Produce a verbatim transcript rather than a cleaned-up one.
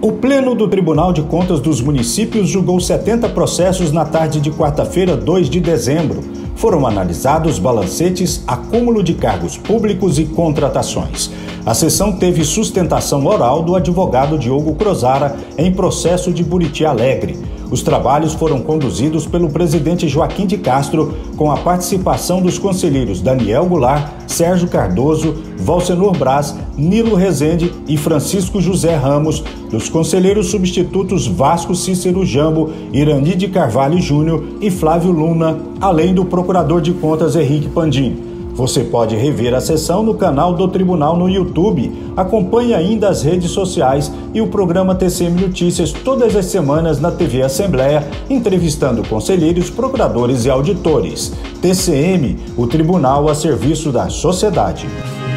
O Pleno do Tribunal de Contas dos Municípios julgou setenta processos na tarde de quarta-feira, dois de dezembro. Foram analisados balancetes, acúmulo de cargos públicos e contratações. A sessão teve sustentação oral do advogado Diogo Crozara em processo de Buriti Alegre. Os trabalhos foram conduzidos pelo presidente Joaquim de Castro, com a participação dos conselheiros Daniel Goulart, Sérgio Cardoso, Valcenor Braz, Nilo Rezende e Francisco José Ramos, dos conselheiros substitutos Vasco Cícero Jambo, Irani de Carvalho Júnior e Flávio Luna, além do procurador de contas Henrique Pandim. Você pode rever a sessão no canal do Tribunal no YouTube. Acompanhe ainda as redes sociais e o programa T C M Notícias todas as semanas na T V Assembleia, entrevistando conselheiros, procuradores e auditores. T C M, o Tribunal a serviço da sociedade.